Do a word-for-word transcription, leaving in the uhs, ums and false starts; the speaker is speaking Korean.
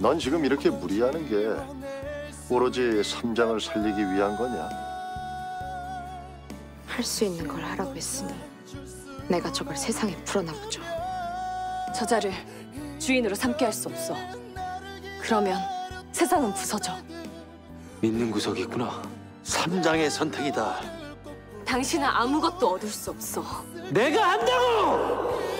넌 지금 이렇게 무리하는 게 오로지 삼장을 살리기 위한 거냐? 할 수 있는 걸 하라고 했으니 내가 저걸 세상에 풀어나보죠. 저자를 주인으로 삼게 할 수 없어. 그러면 세상은 부서져. 믿는 구석이 있구나. 삼장의 선택이다. 당신은 아무것도 얻을 수 없어. 내가 한다고!